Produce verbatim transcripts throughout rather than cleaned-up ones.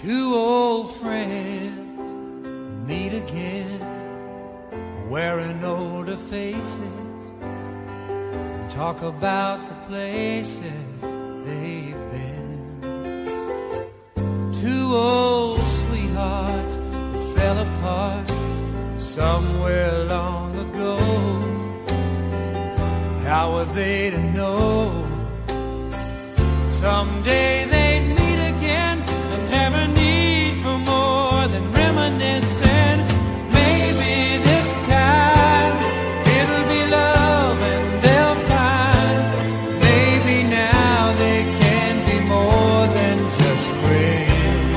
Two old friends meet again, wearing older faces, and talk about the places they've been. Two old sweethearts that fell apart somewhere long ago. How were they to know someday they'd meet again and have a need for more than reminiscing? Maybe this time it'll be love and they'll find maybe now they can be more than just friends.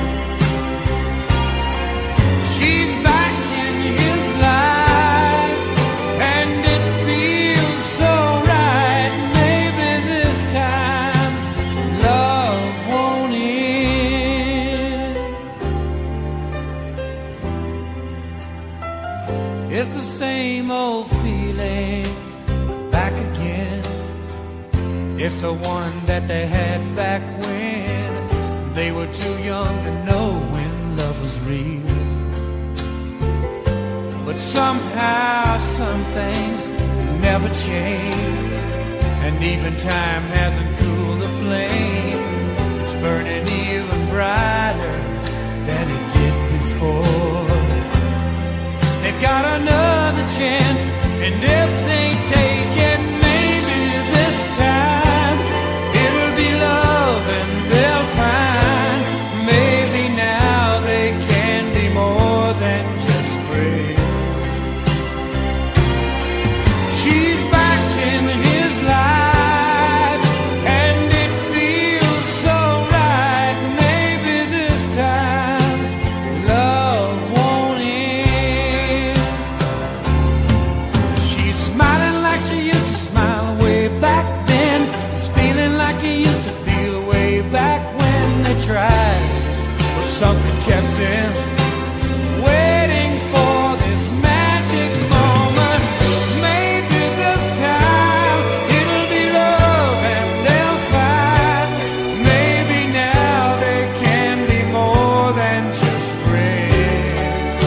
She's back in his life and it feels so right. Maybe this time love won't end. It's the same old feeling back again. It's the one that they had back when they were too young to know when love was real. But somehow some things never change, and even time hasn't cooled the flame. It's burning even brighter than it did before. They've got another chance, and if they take it, maybe this time it'll be love and they'll find maybe now they can be more than just friends. She's back in his life and it feels so right. Maybe this time love won't end. She's smiling like she used to smile way back then. He's feeling like he used to feel way back when they tried, but something kept them waiting for this magic moment. Maybe this time it'll be love and they'll find maybe now they can be more than just friends.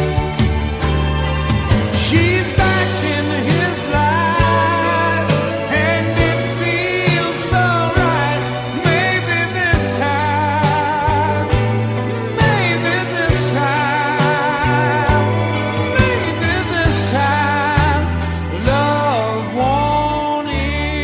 She's back in his life and it feels so right. Maybe this time, maybe this time, maybe this time love won't end.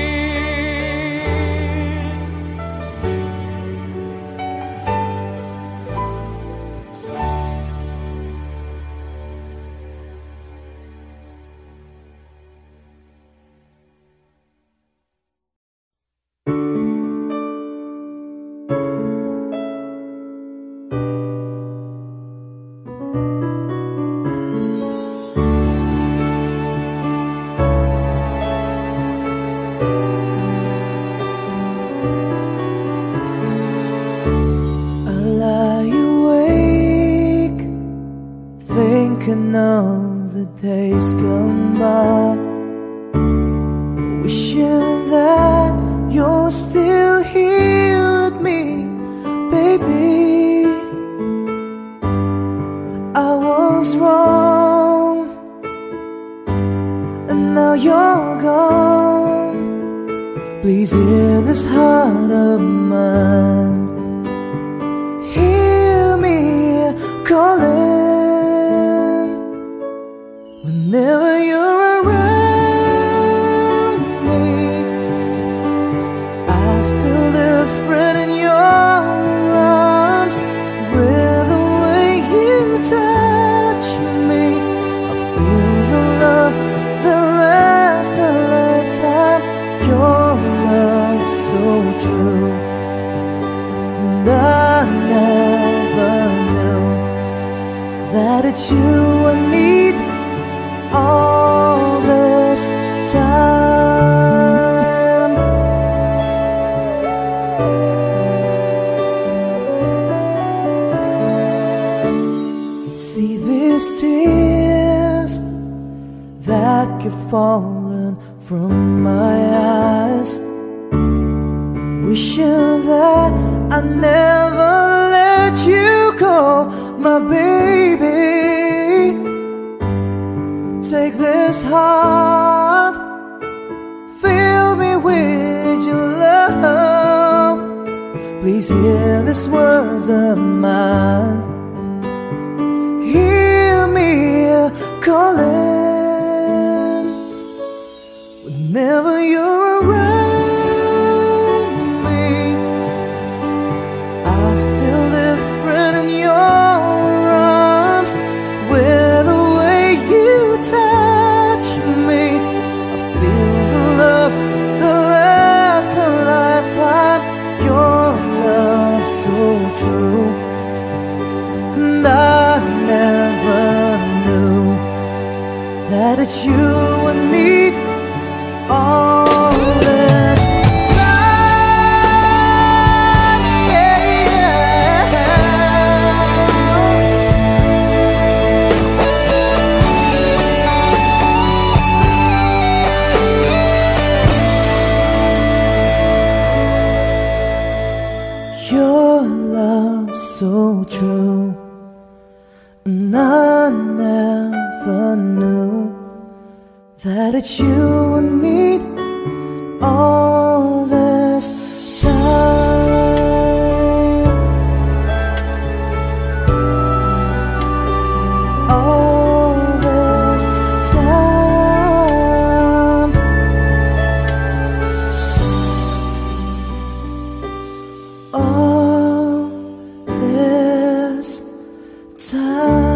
I lie awake, thinking of the days gone by, wishing that you're still here with me, baby. I was wrong, and now you're gone. Please hear this heart of mine. Hear me calling whenever you're around me. I feel different in your arms with the way you touch me. I feel the love that lasts a lifetime. Your love so true. And I never knew that it's you I need all this time. See these tears that keep falling from my eyes, wishing that I never let you go. heart, fill me with your love. Please hear these words of mine. Hear me calling. Whenever you're around me, I feel different in your arms. With the way you touch me, I feel the love that lasts a lifetime. Your love so true, and I never knew that it's you I need. All this time, yeah, your love so true, and I never knew that it's you I need all this time. All this time. All this time.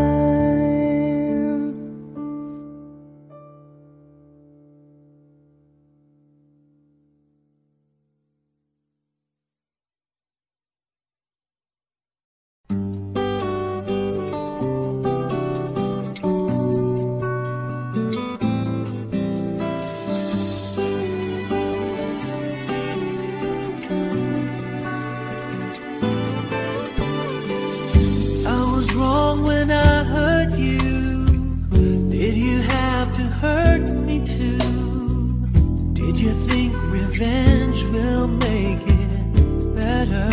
Revenge will make it better.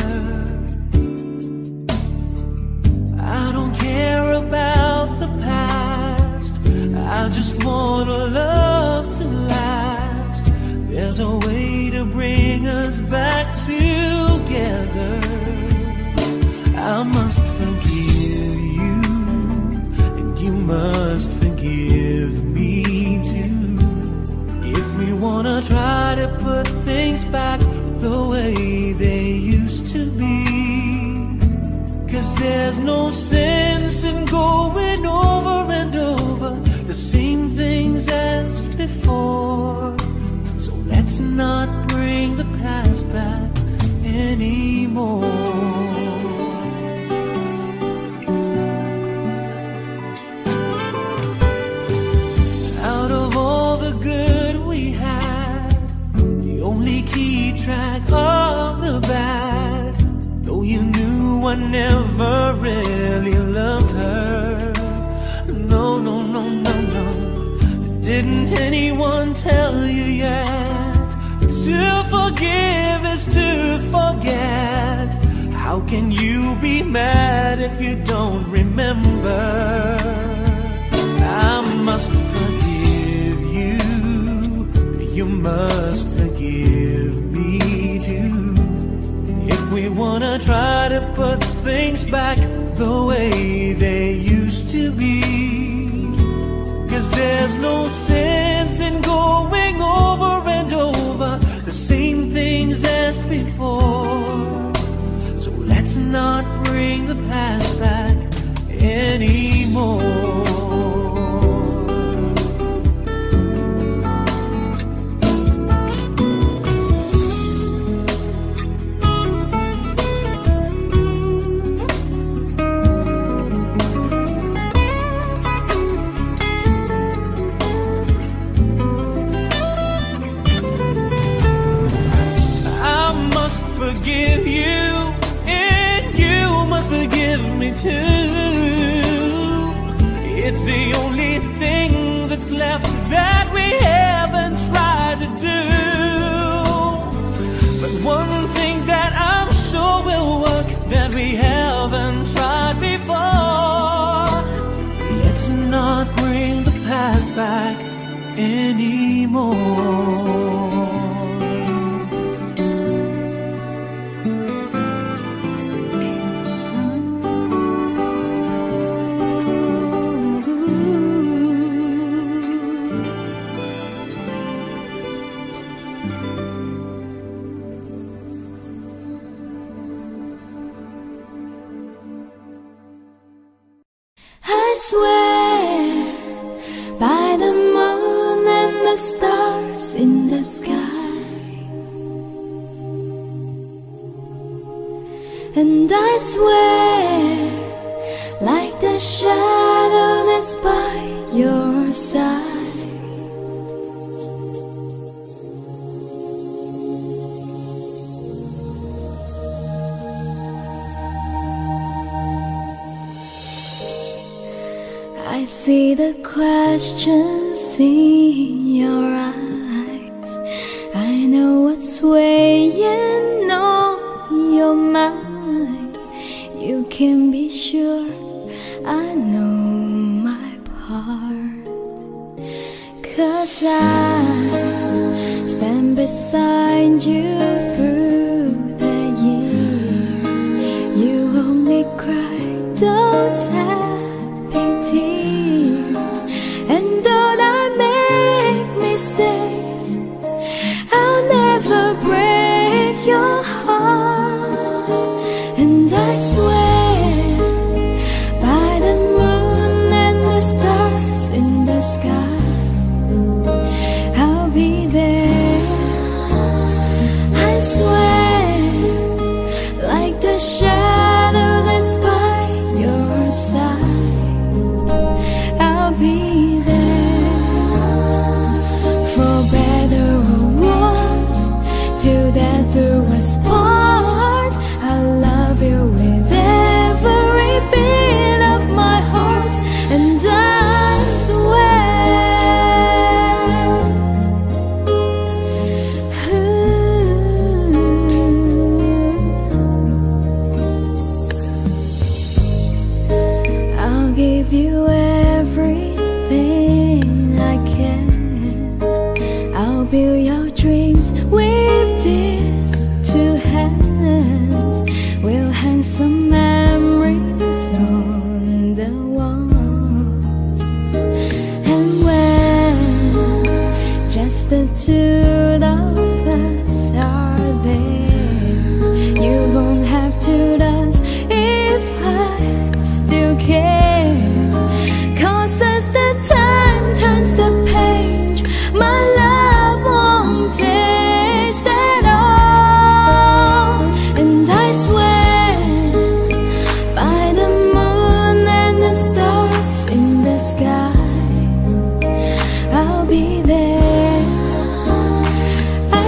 I don't care about the past, I just want a love to last. There's a way to bring us back together. I must forgive you, and you must forgive me too. If we wanna try to put things back the way they used to be, 'cause there's no sense in going over and over the same things as before. So let's not bring the past back anymore. Out of all the good we had, the only key track of the bad, though you knew I never really loved her. No, no, no, no, no. Didn't anyone tell you yet? To forgive is to forget. How can you be mad if you don't remember? I must forgive you, you must forgive me too. If we wanna try to put things back the way they used to be, 'cause there's no sense in going over and over the same things as before. So let's not bring the past back anymore. Forgive you, and you must forgive me too. It's the only thing that's left that we haven't tried to do. But one thing that I'm sure will work that we haven't tried before. Let's not bring the past back I swear by the moon and the stars in the sky, and I swear like the shadow that's by your side. I see the questions in your eyes. I know what's weighing on your mind. You can be sure I know my part, 'cause I stand beside you through the years. You only cry those happy tears, and though I make mistakes, I'll never break your heart. And I swear by the moon and the stars in the sky, I'll be there. I swear like the shadow that's by your side, I'll be there. For better or worse, till death do us part, I love you with every beat of my heart. And I swear, ooh, I'll give you everything I can. I'll build your dreams with these two hands. We'll hang some memories on the walls. And when just the two of us are there, you won't have to ask if I still care. 'Cause as the time turns the page, my love won't taste at all. And I swear by the moon and the stars in the sky, I'll be there. I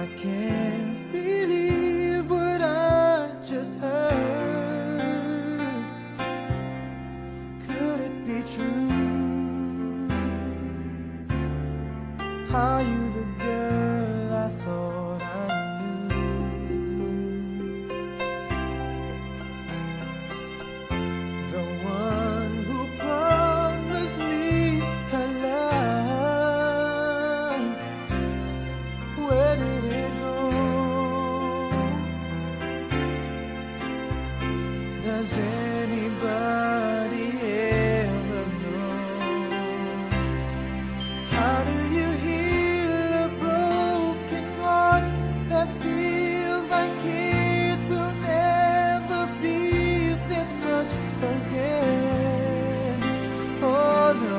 I can't believe what I just heard. Could it be true? Are you the girl I thought I knew? The one who promised me her love. Where did it go? Does anybody ever know? How do you heal a broken heart that feels like it will never be this much again? Oh no,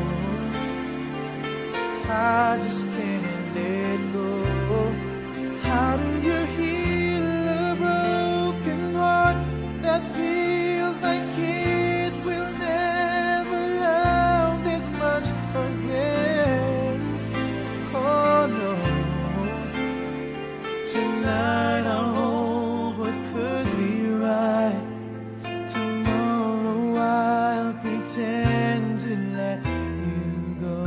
I just can't let go. How do you heal a broken heart that feels like it will never love this much again? Oh no, tonight I'll hold what could be right. Tomorrow I'll pretend to let you go.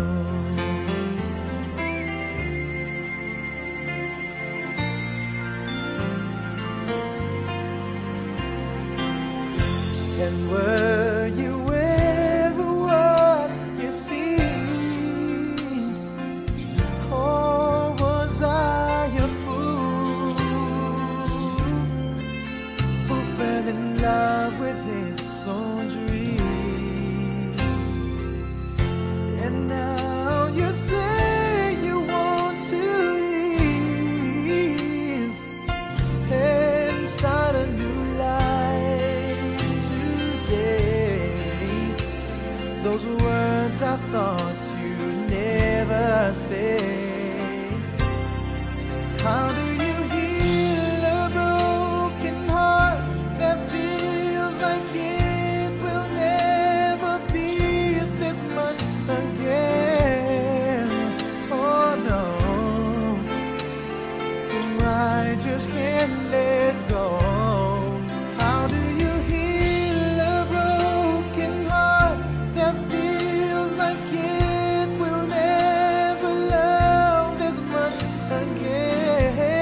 And were you ever what you seemed? Or was I a fool who fell in love with his own dream? And now you say you want to leave and start a new life today. Those words I thought you'd never say. How do you heal a broken heart that feels like it will never be this much again? Oh no, I just can't let go. How do you heal a broken heart that feels like it will never love this much again?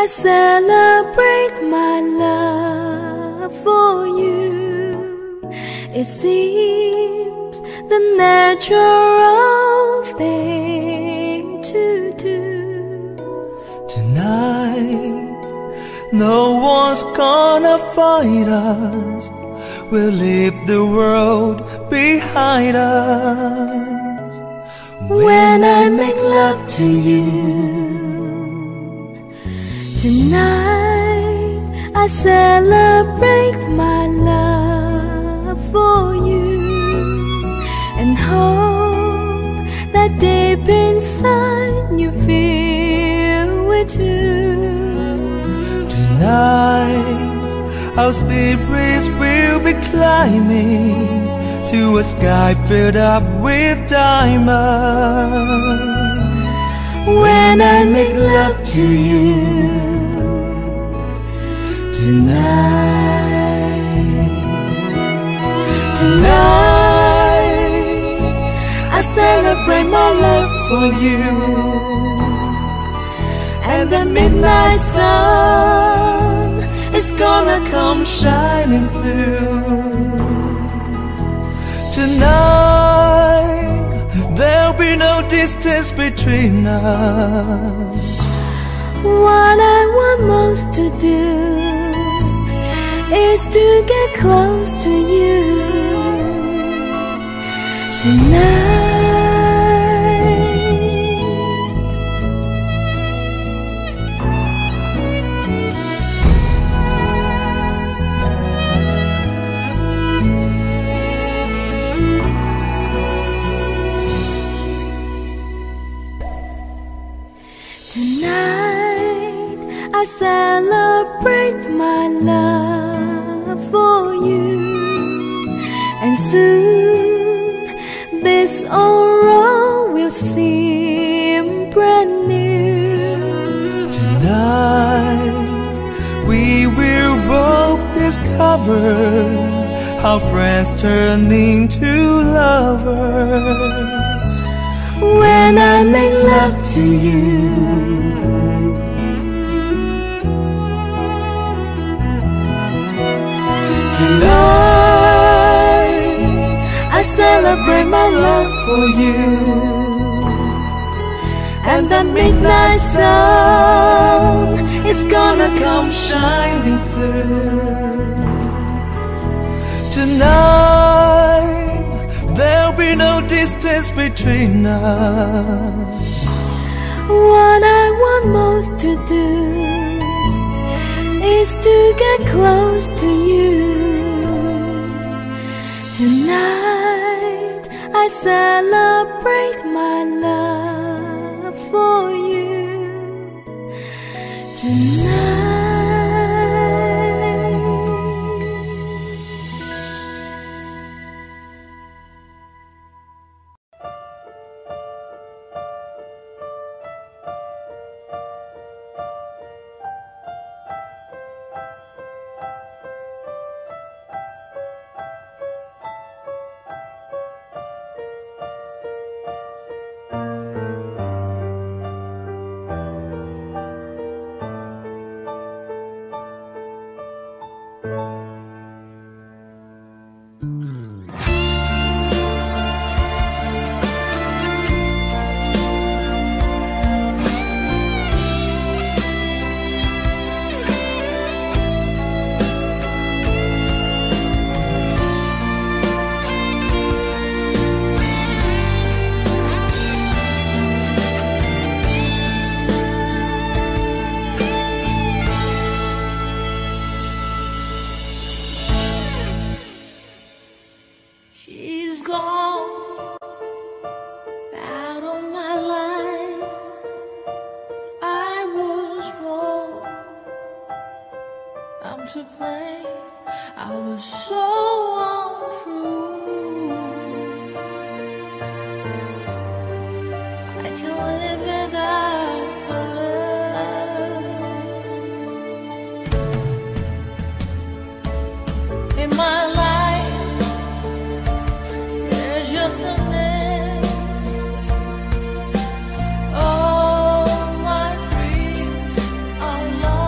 I celebrate my love for you. It seems the natural thing to do. Tonight, no one's gonna fight us. We'll leave the world behind us. When I make love to you, tonight I celebrate my love for you, and hope that deep inside you feel it too. Tonight our spirits will be climbing to a sky filled up with diamonds. When I make love to you tonight, tonight I celebrate my love for you, and the midnight sun is gonna come shining through. Tonight there'll be no distance between us. What I want most to do is to get close to you tonight. Tonight I celebrate my love for you, and soon this aurora will seem brand new. Tonight we will both discover how friends turn into lovers. When I make love to you tonight, I celebrate my love for you, and the midnight sun is gonna come shining through. Tonight there'll be no distance between us. What I want most to do is to get close to you tonight. I celebrate my love for you tonight. She's gone out of my life. I was wrong. I'm to blame. I was so untrue. I can't live without her love in my life. Just an empty space. All my dreams are lost.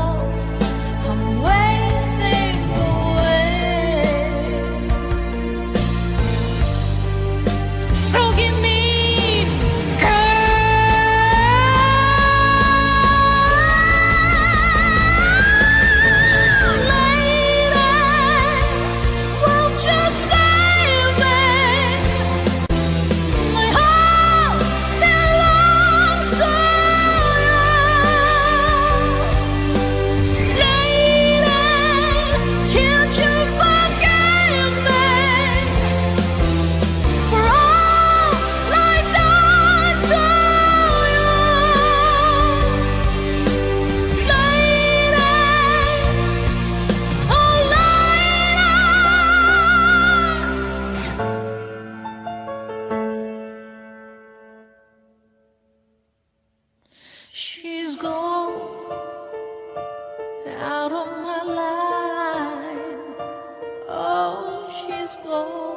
out of my life. Oh, she's gone.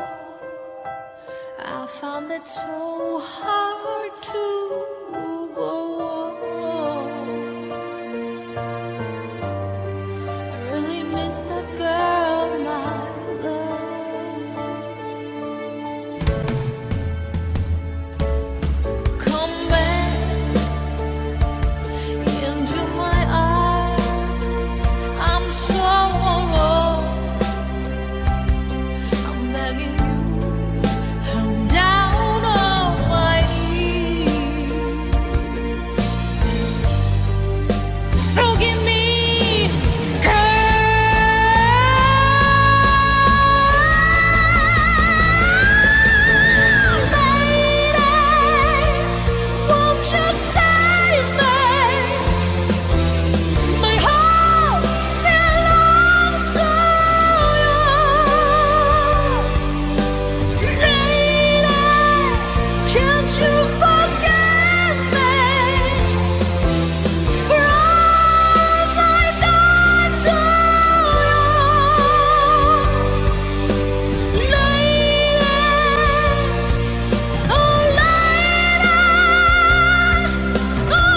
I found it so hard to go on. I really miss that girl, my love. Come back into my eyes. I'm so alone. I'm begging you. Down on my knees, forgive me, girl. Lady, won't you save me? My heart belongs to you. Can't you forgive me for all I've done to you, lady? Oh, lady, oh,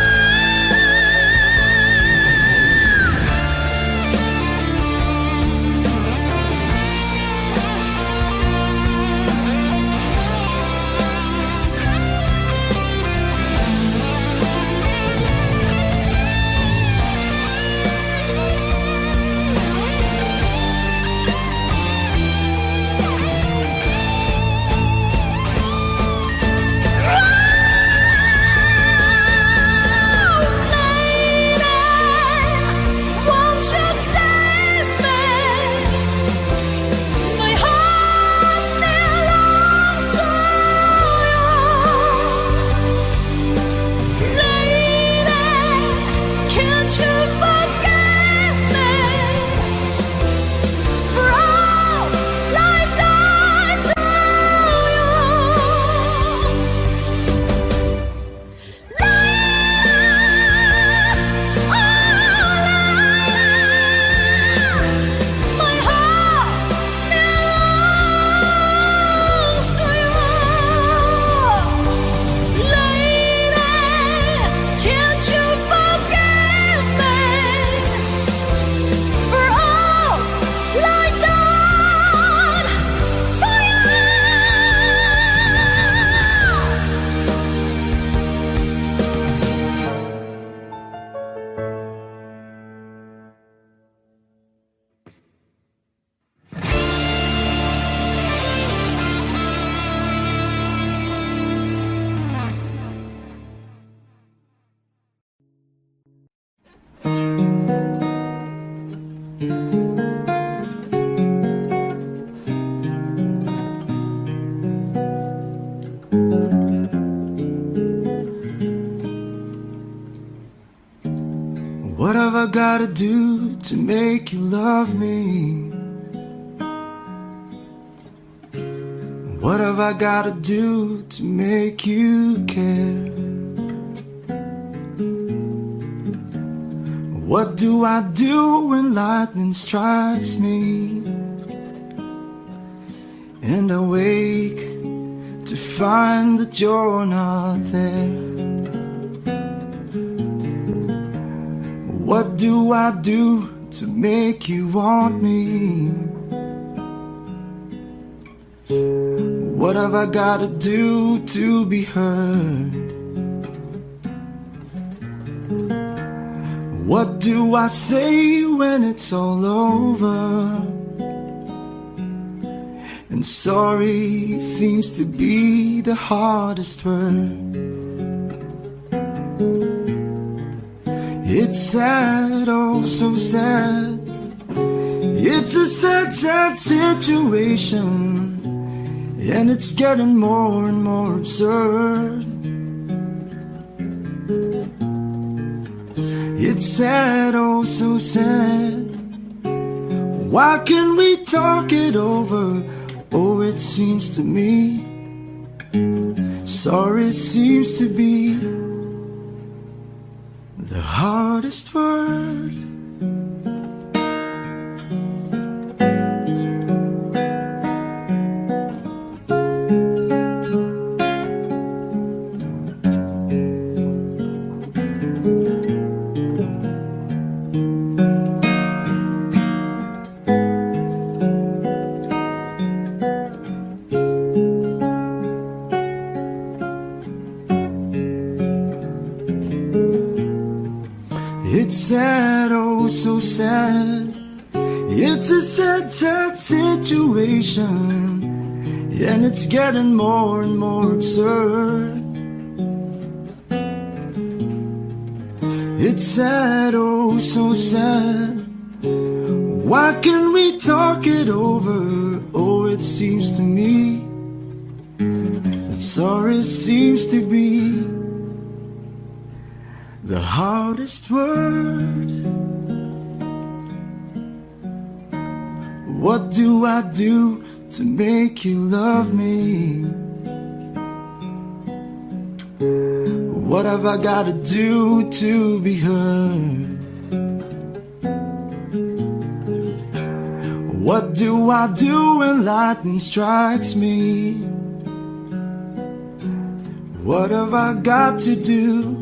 won't you save me? My heart belongs to you. Lady, can't you forgive me for all I've done to you? My heart belongs to you, lady. Can't you forgive me for all I've done to you? What have I gotta do to make you love me? What have I gotta do to make you care? What do I do when lightning strikes me? And I wake to find that you're not there. What do I do to make you want me? What have I gotta do to be heard? What do I say when it's all over? And sorry seems to be the hardest word. It's sad, oh so sad. It's a sad, sad situation, and it's getting more and more absurd. It's sad, oh so sad. Why can't we talk it over? Oh, it seems to me sorry seems to be the hardest word. It's sad, oh so sad. It's a sad, sad situation, and it's getting more and more absurd. It's sad, oh so sad. Why can't we talk it over? Oh, it seems to me that sorry seems to be the hardest word. What do I do to make you love me? What have I gotta do to be heard? What do I do when lightning strikes me? What have I got to do?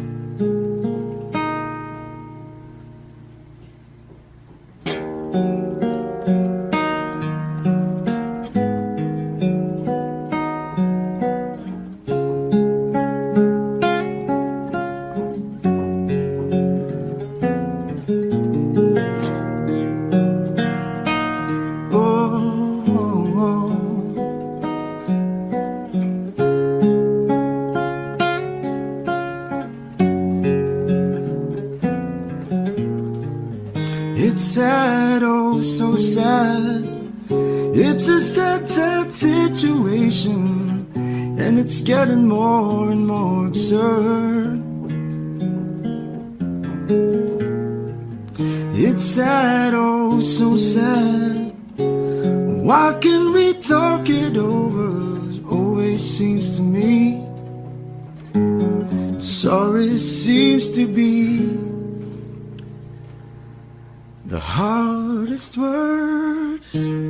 It's sad, oh so sad. It's a sad, sad situation, and it's getting more and more absurd. It's sad, oh so sad. Why can't we talk it over? It always seems to me sorry seems to be the hardest word.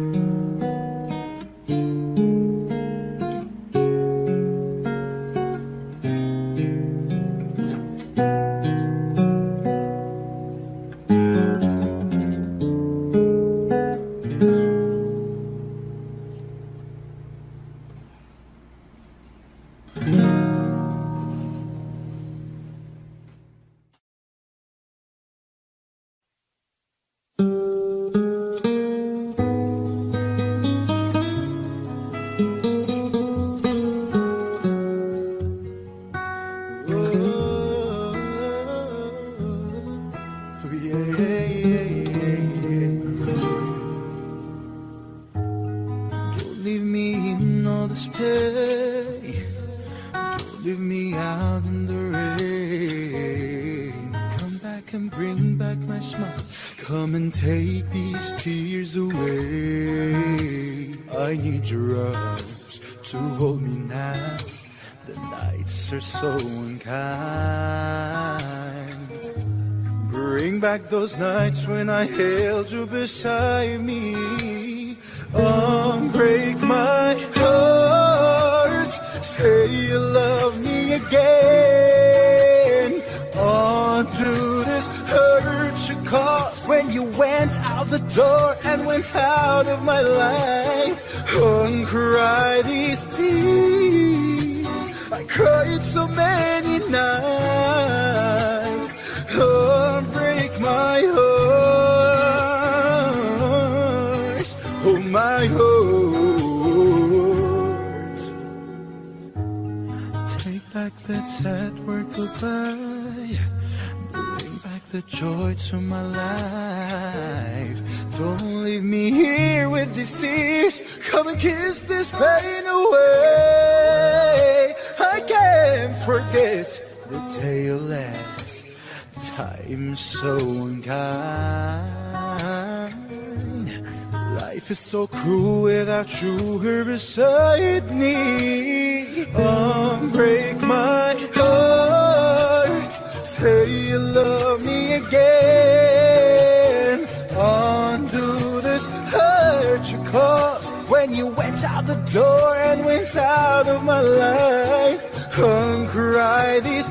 So unkind. Bring back those nights when I held you beside me. Unbreak my heart. Say you love me again. Undo this hurt you caused when you went out the door and went out of my life. Uncry these tears I cried so many nights. Oh, break my heart. Oh, my heart. Take back that sad word goodbye. Bring back the joy to my life. Don't leave me here with these tears. Come and kiss this pain away. I can't forget the day you left. Time's so unkind. Life is so cruel without you here beside me. Unbreak my heart. Say you love me again. Undo this hurt you caused when you went out the door and went out of my life. Uncry these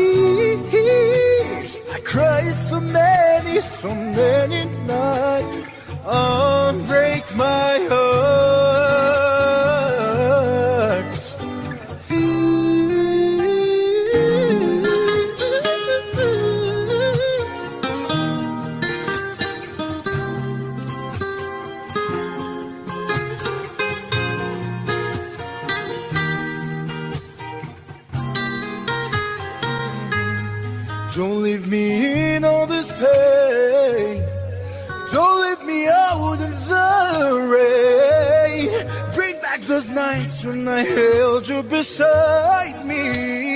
tears I cried so many, so many nights. Unbreak my heart. this pain. Don't leave me out in the rain. Bring back those nights when I held you beside me.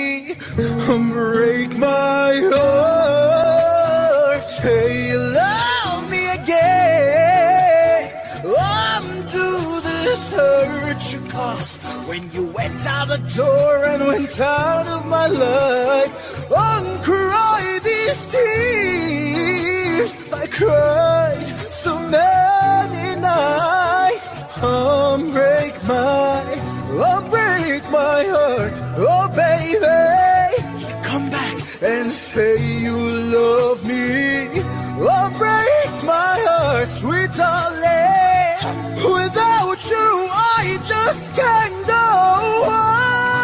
Break my heart. Say you love me again. Undo this hurt you caused when you went out the door and went out of my life. Uncry these tears I cried so many nights. Unbreak my, unbreak my heart. Oh baby, you come back and say you love me. Unbreak my heart, sweet darling. Without you I just can't go on.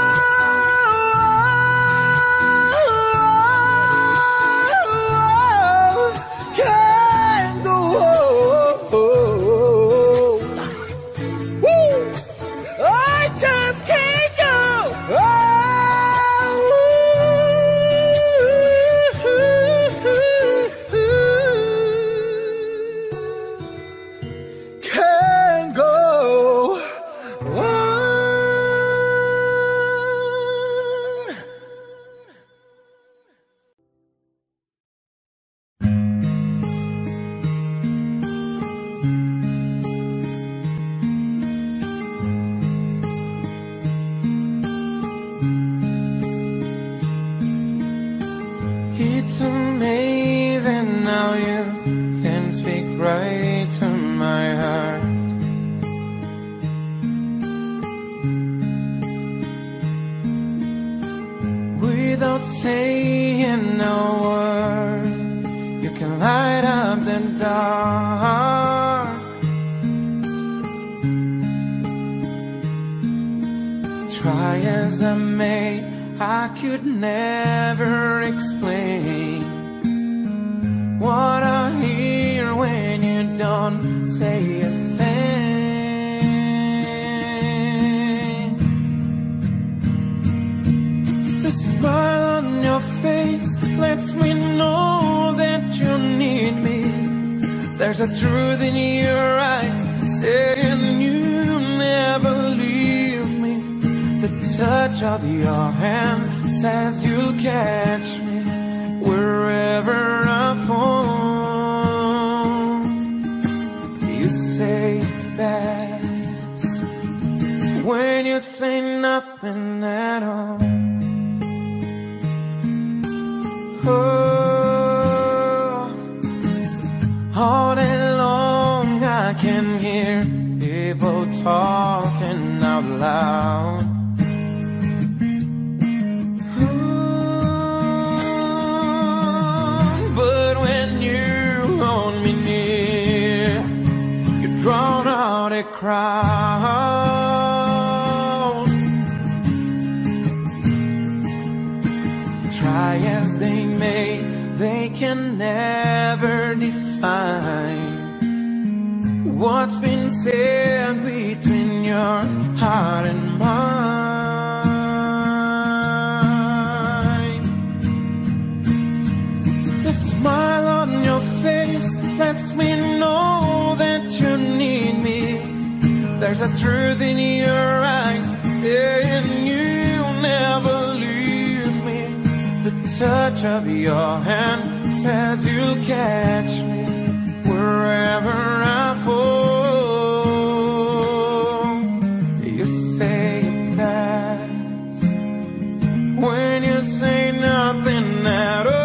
It's amazing how you can speak right to my heart. Without saying a word, you can light up the dark. Try as I may, I could never explain what I hear when you don't say a thing. The smile on your face lets me know that you need me. There's a truth in your eyes saying you never leave me. The touch of your hand says you'll catch me wherever I fall. You say it best when you say nothing at all. Oh, all day long I can hear people talking out loud. Drown out a crowd. Try as they may, they can never define what's been said between your heart and mine. The smile on your face lets me know that you need me. There's a truth in your eyes saying you'll never leave me. The touch of your hand says you'll catch me wherever I fall. You say it best when you say nothing at all.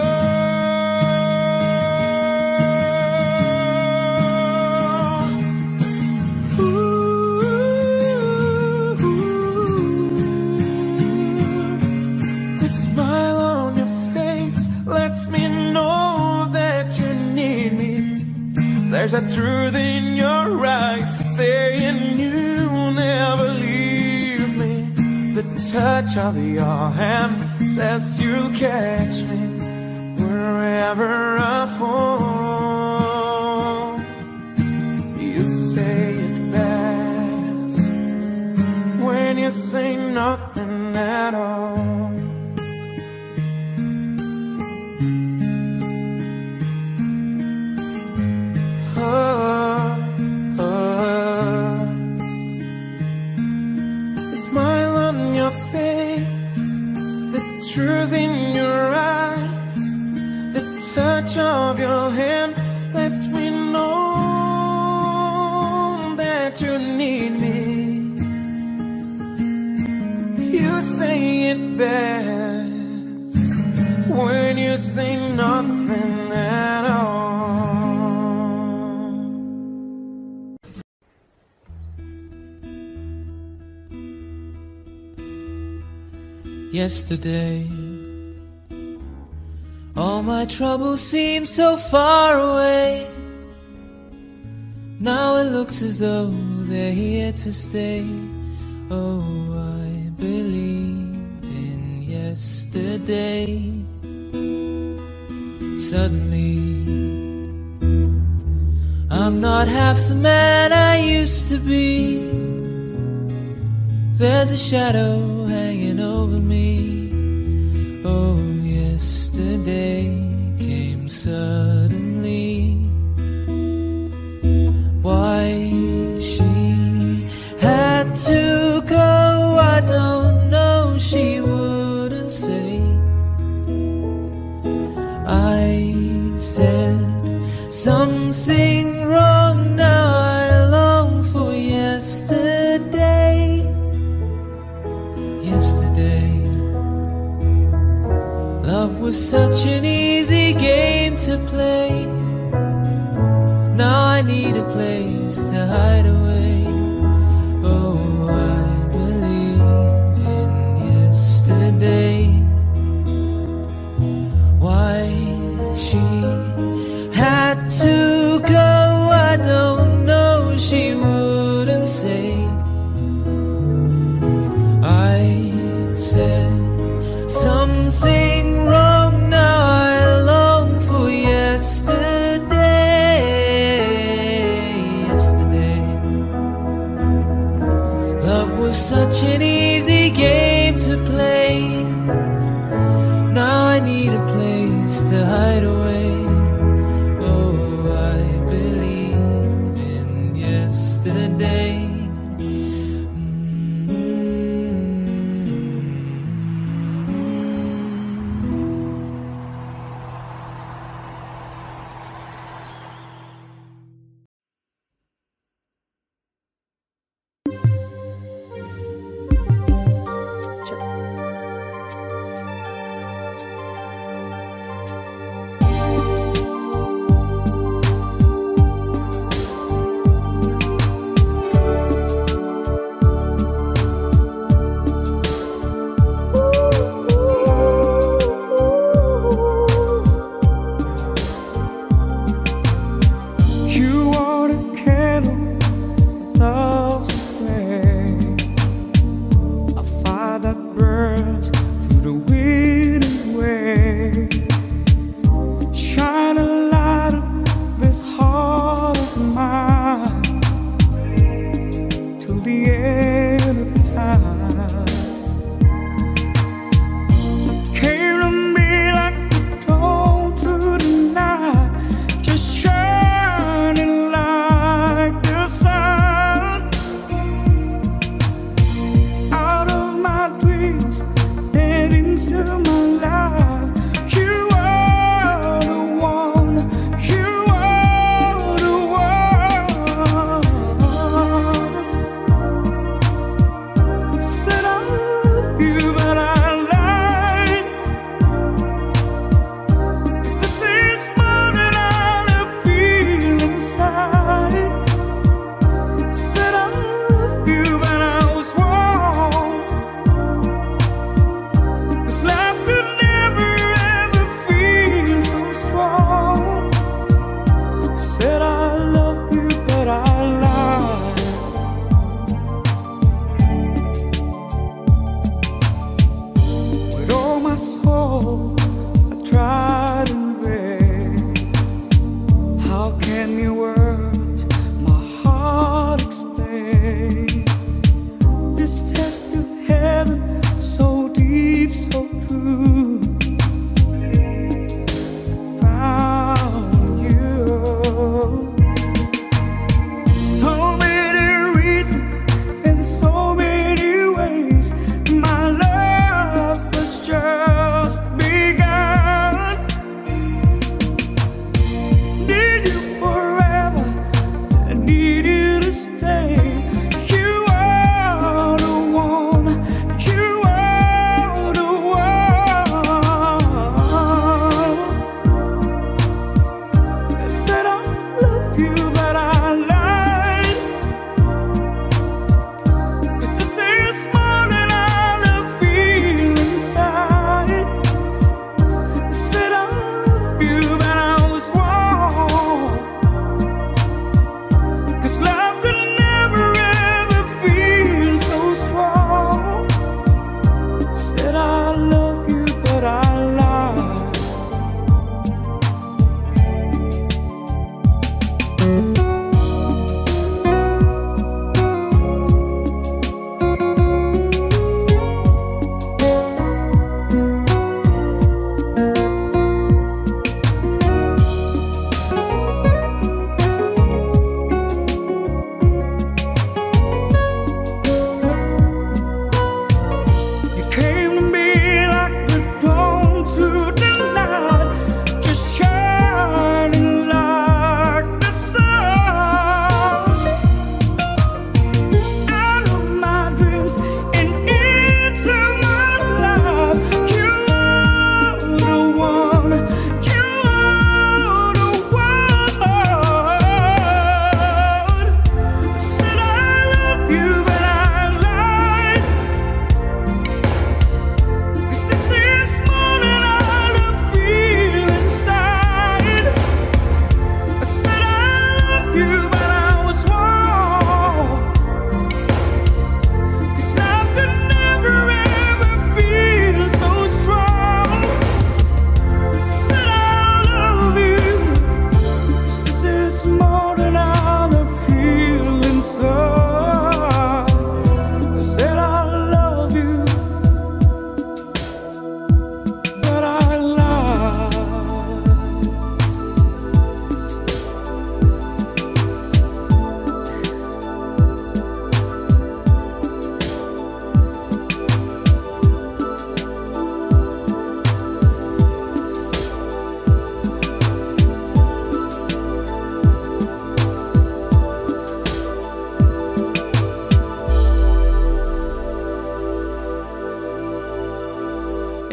There's a truth in your eyes saying you'll never leave me. The touch of your hand says you'll catch me wherever I fall. You say it best when you say nothing at all. best when you say nothing at all. Yesterday, all my troubles seem so far away. Now it looks as though they're here to stay. Oh, I believed in yesterday. Suddenly, I'm not half the man I used to be. There's a shadow hanging over me. Oh, yesterday came suddenly. Why she had to go, I don't know, she wouldn't say. I said something wrong, now I long for yesterday. Yesterday, love was such an easy game to play. Now I need a place to hide away. Oh, I believe in yesterday. Why she had to go, I don't know, she wouldn't say. I said something wrong, now I long for yesterday. Love was such an easy game to play. Now I need a place to hide away. Oh,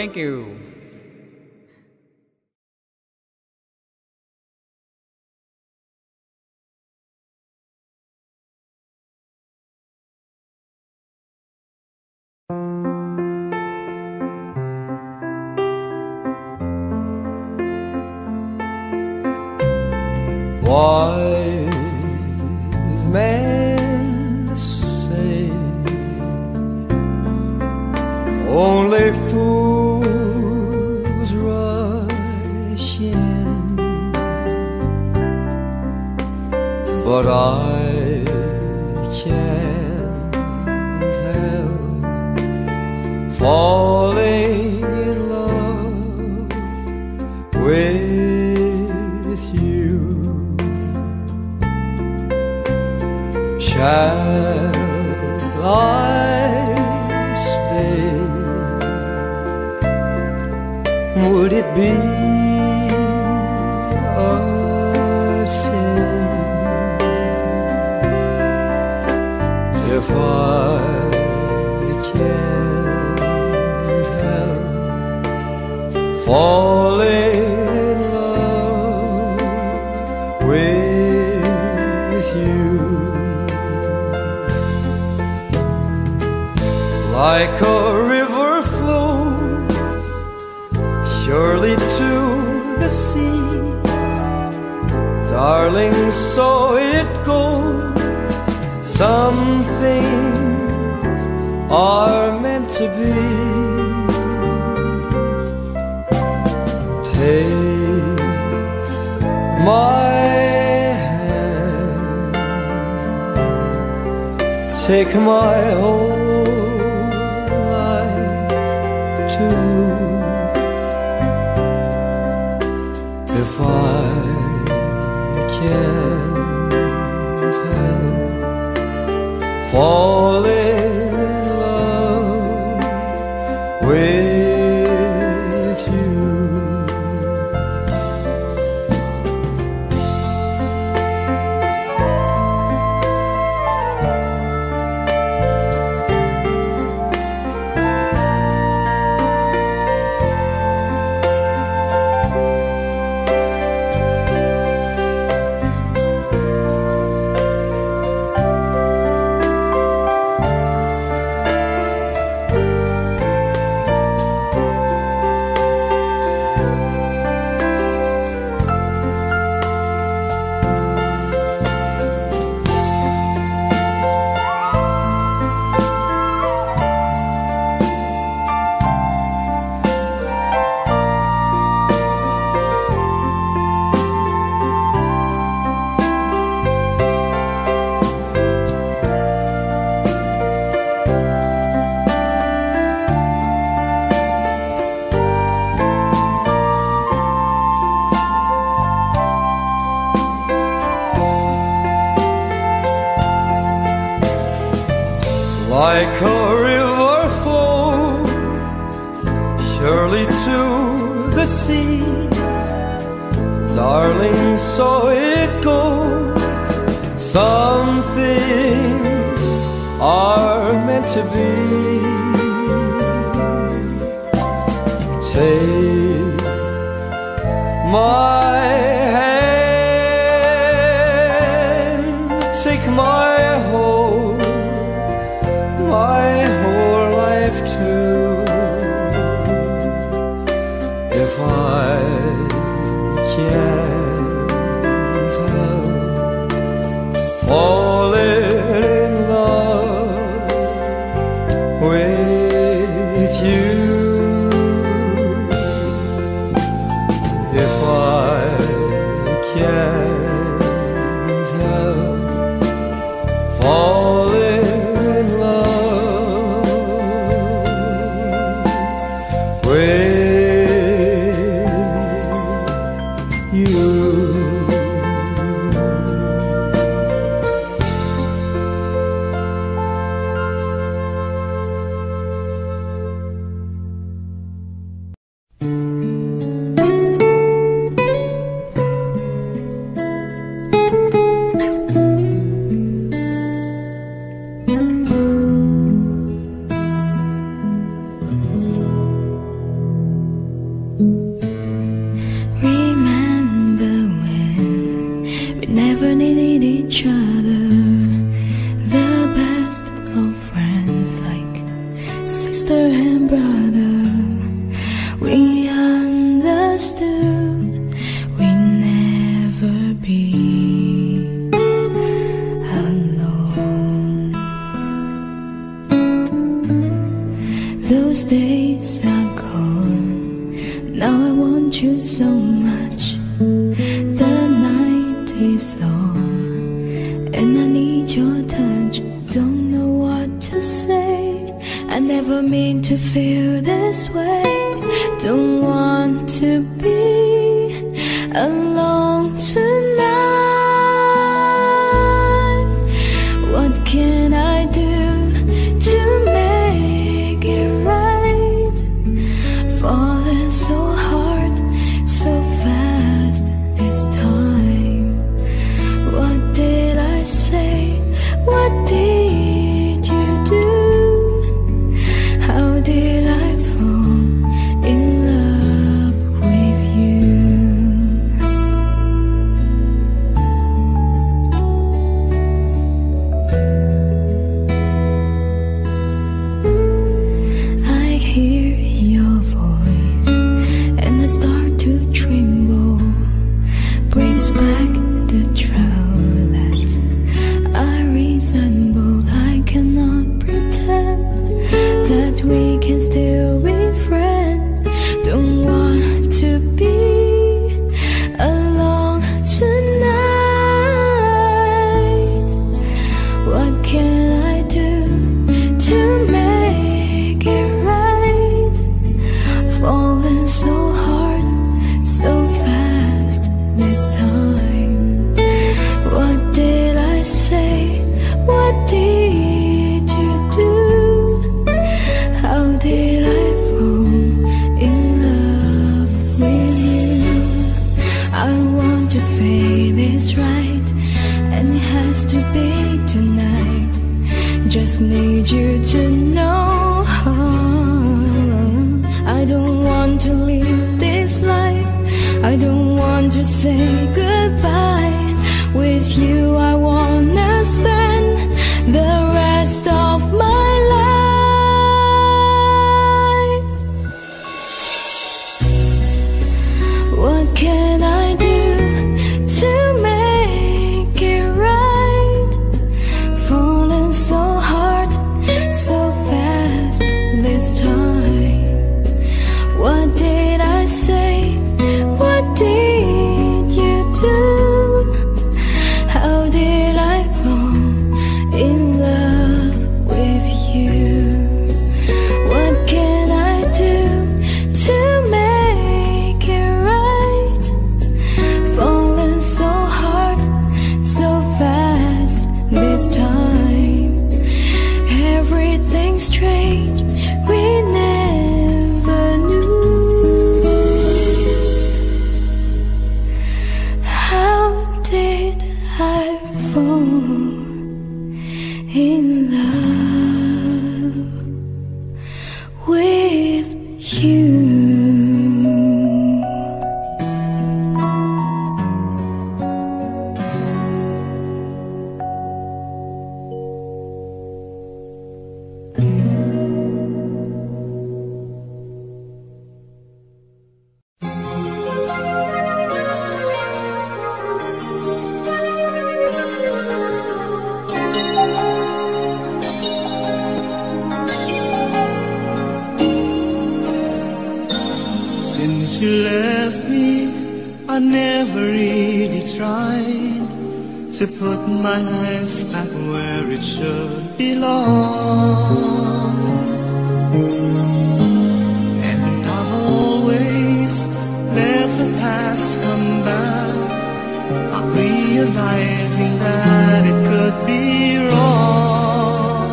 Thank you. Wise men say only fools rush in, but I can't help falling in love with you. Shall I stay? Would it be a sin if I can't help falling in love with you? Like a river flows surely to the sea, darling, so it goes. Some things are meant to be. Take my hand, take my whole life too. If I can't help falling in love with you. Like a river flows surely to the sea, darling, so it goes. Some things are meant to be. Take my hand, take my whole, my whole life too. If I can't help falling in love with you, if I can't help falling in love with you. never needed each other, the best of friends, like sister and brother. We understood we'd never be alone. Those days are gone, now I want you so much. The night is long and I need your touch. Don't know what to say, I never mean to feel this way. Don't want to be alone tonight. What can I do to make it right? Falling so hard, so fast this time. What did I say? What did you do? How did I fall in love with you? I hear your voice and I start to tremble. Brings back the trial that I resemble. I cannot pretend that we can still be friends. Don't want to be alone tonight. What can I do to make it right? Falling so hard, so fast this time. What did I say? What did you do? How did I fall in love with you? I want to say this right, and it has to be tonight. Just need you to know I don't want to live this life. I don't want to say goodbye. With you I wanna spend the rest of my life. What can I do to make it right? Falling so hard, so fast this time. What did I say? What did you do? How did I fall in love with you? What can I do to make it right? Falling so hard, so fast this time. Everything's strange, we never knew. How did I fall in love with you? Since you left me, I never really tried to put my life back where it should belong. And I've always let the past come back, not realizing that it could be wrong.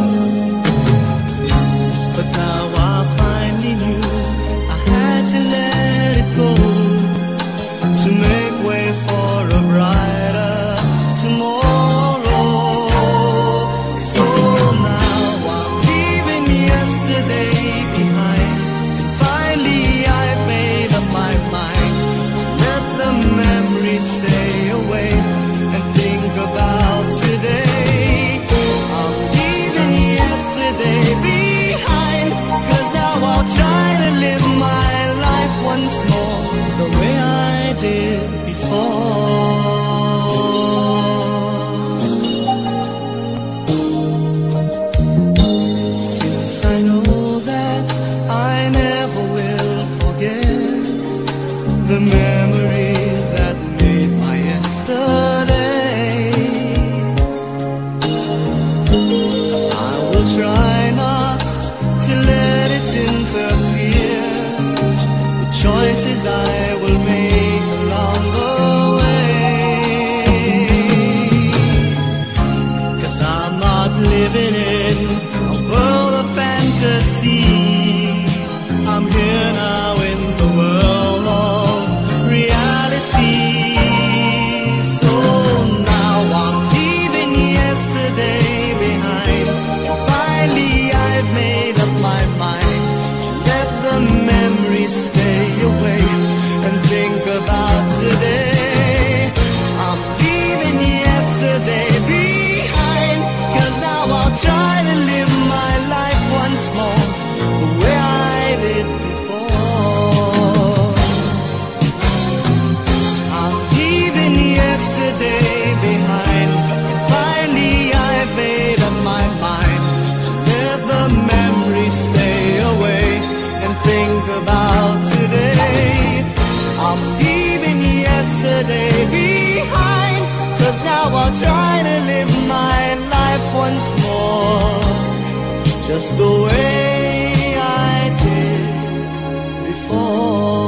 But now I finally knew I had to let it go to make way for a brighter tomorrow. So now I'm leaving yesterday behind, and finally I've made up my mind to let the memories stay away. just the way I did before.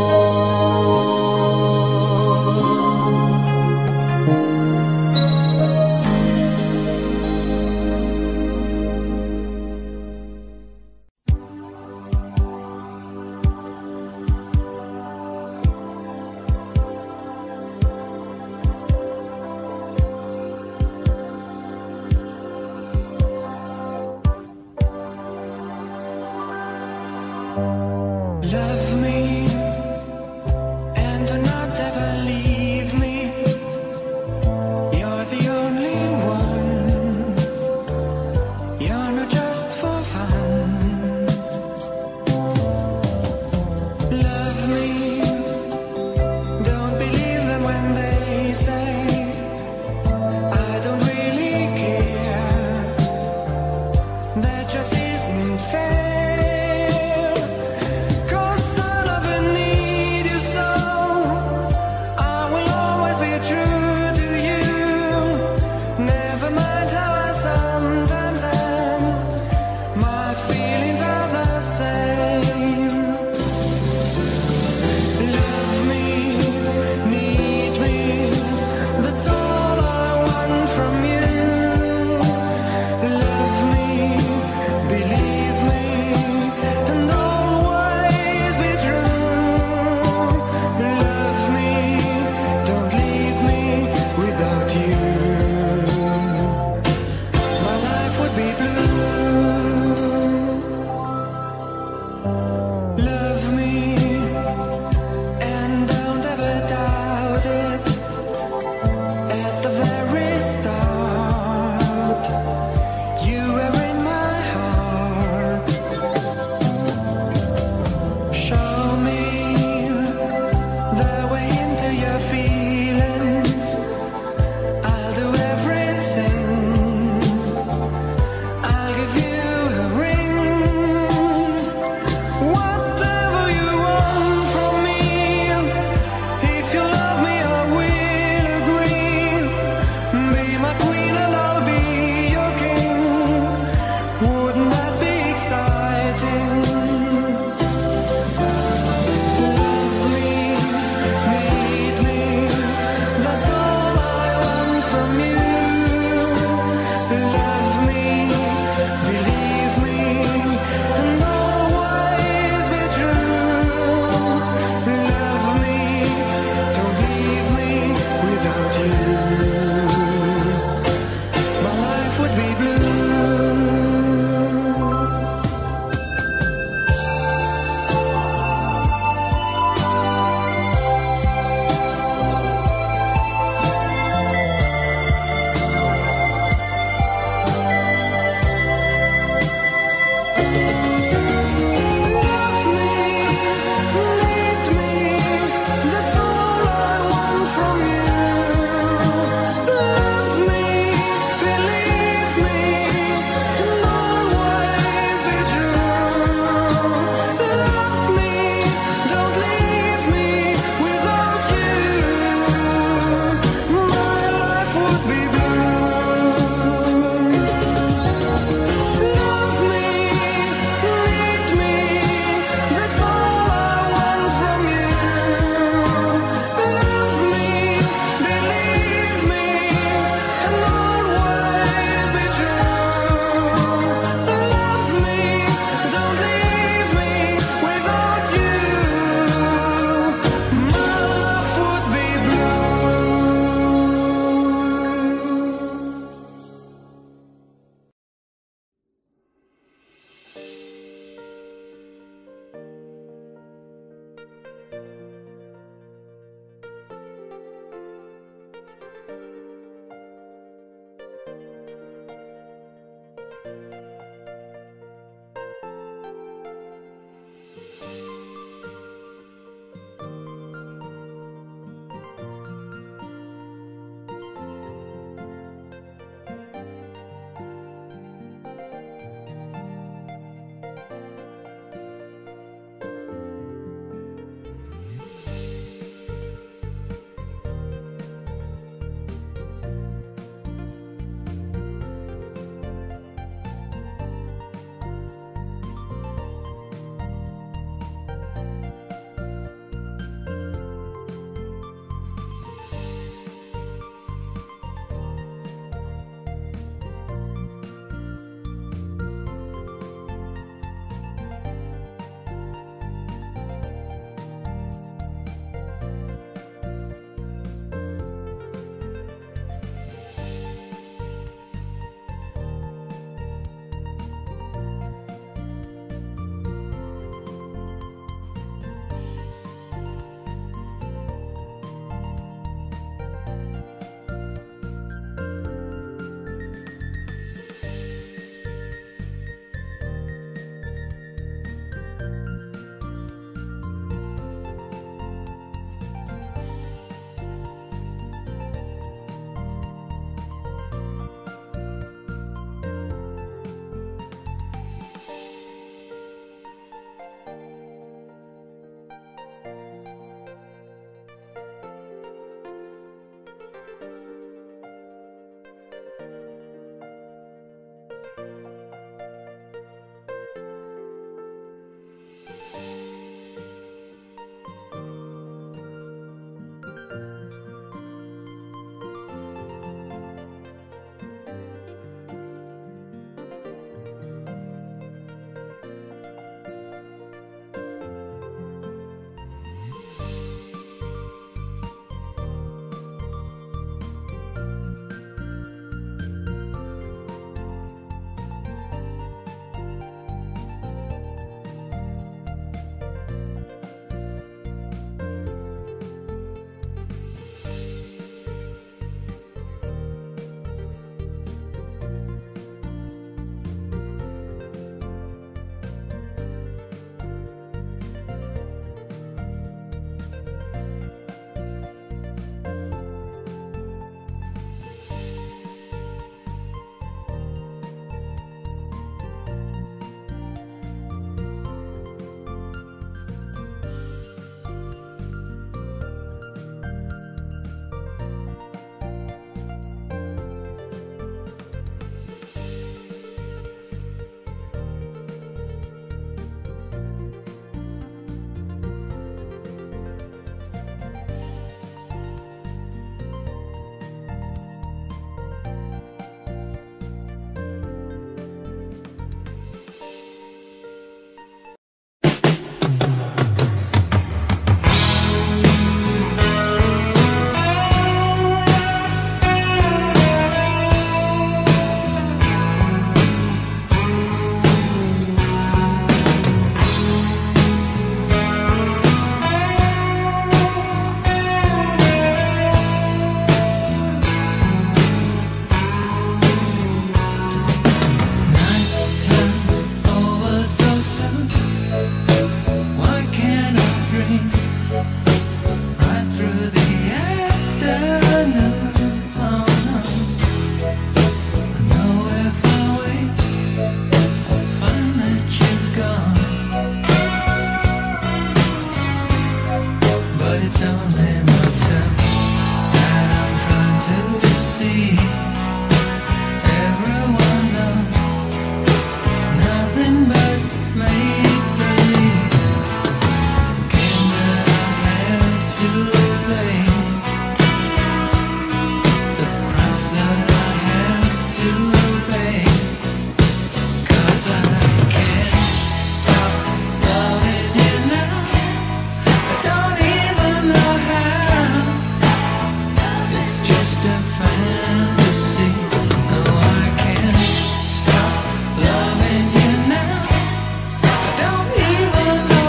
a fantasy. No, I can't stop loving you now. I don't even know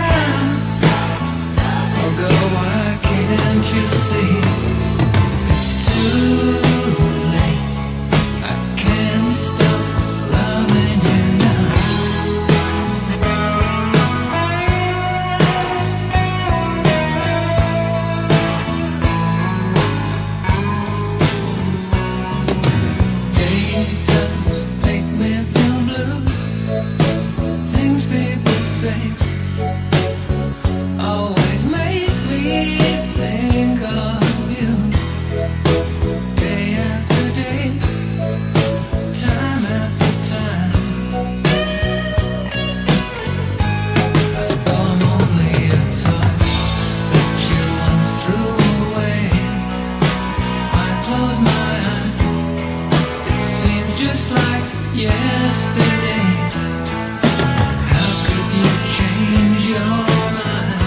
how. Although why can't you see? It's too late. I can't stop loving you now. Daytimes make me feel blue. Things people say always make me think of you. Day after day, time after time. Though I'm only a toy that you once threw away, I close my eyes, it seems just like yesterday. How could you change your mind?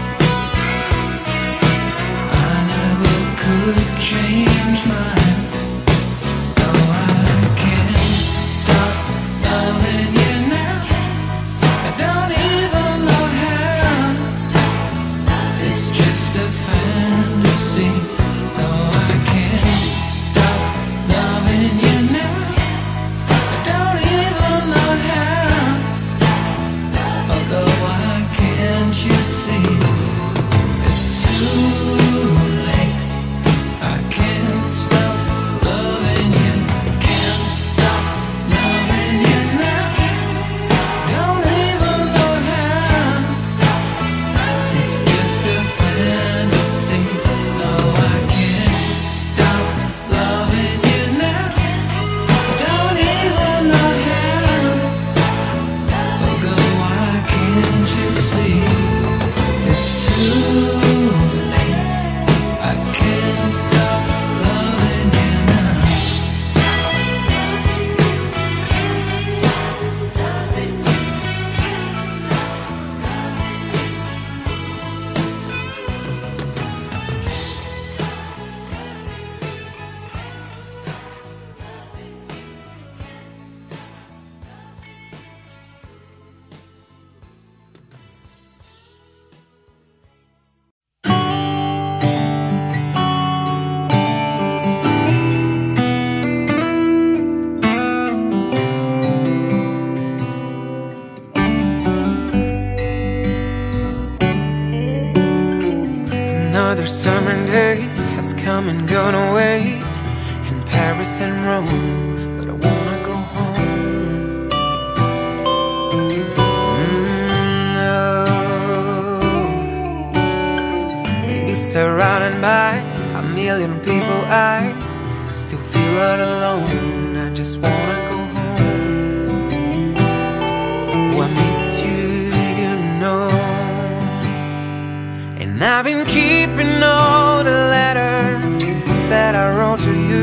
I never could change mine. No, I can't stop loving you now. I don't even know how. It's just a fantasy. No, I can't stop loving you now. I don't even know how. Although why can't you see? It's too late. I can't stop loving you. Can't stop loving you now. Don't even know how. It's just a fantasy. No, I can't stop loving you now. I don't even know how. Although why can't you see? It's too late. I can't stop loving you now. Another summer day has come and gone away in Paris and Rome, but I wanna go home. Mm, no. Maybe surrounded by a million people, I still feel all alone. I just wanna go home. Oh, I miss you, you know. And I've been keeping all the letters that I wrote to you,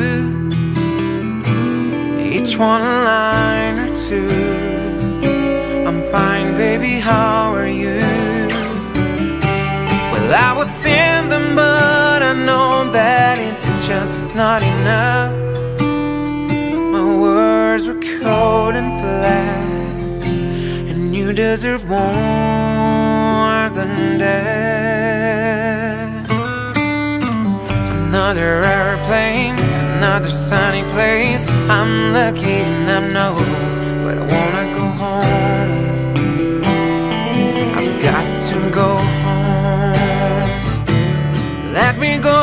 each one a line or two. I'm fine, baby, how are you? Well, I will send them, but I know that it's just not enough. My words were cold and flat, and you deserve more than that. Another airplane, another sunny place. I'm lucky and I know, but I wanna go home. I've got to go home. Let me go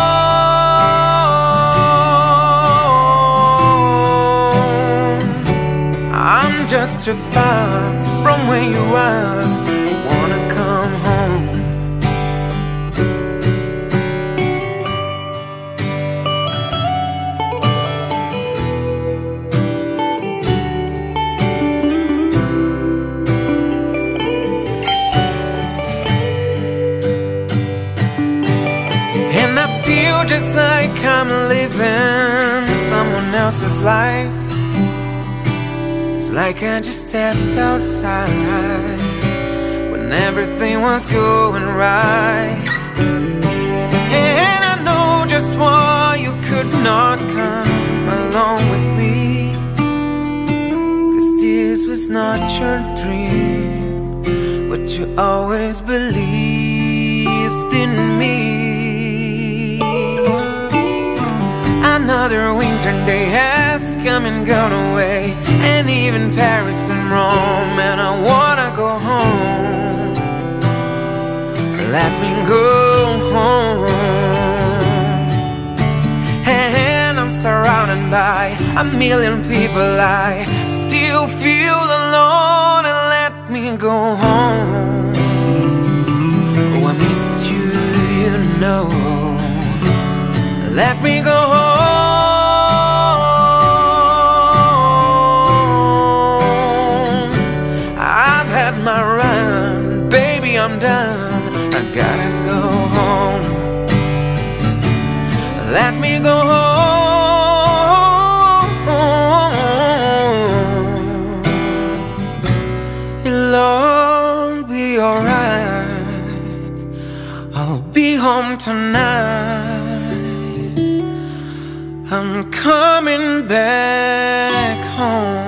home. I'm just too far from where you are. I wanna come home. And I feel just like I'm living someone else's life. It's like I just stepped outside when everything was going right. And I know just what you not come along with me, 'cause this was not your dream, but you always believed in me. Another winter day has come and gone away, and even Paris and Rome, and I wanna go home. Let me go home. And I'm surrounded by a million people, I still feel alone, and let me go home. Oh, I miss you, you know. Let me go home. I've had my run, baby, I'm done. I gotta go home. Let me go home. It'll all be alright. I'll be home tonight. I'm coming back home.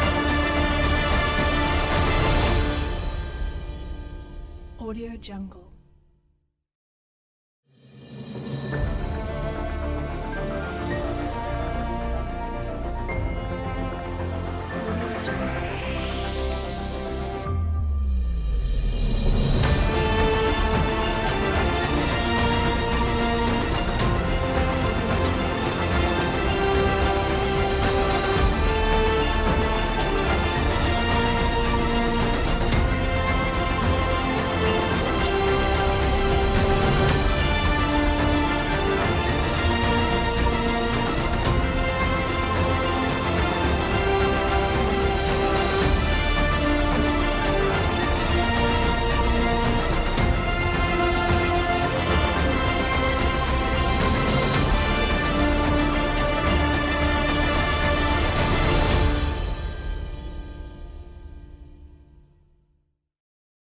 Audio Jungle.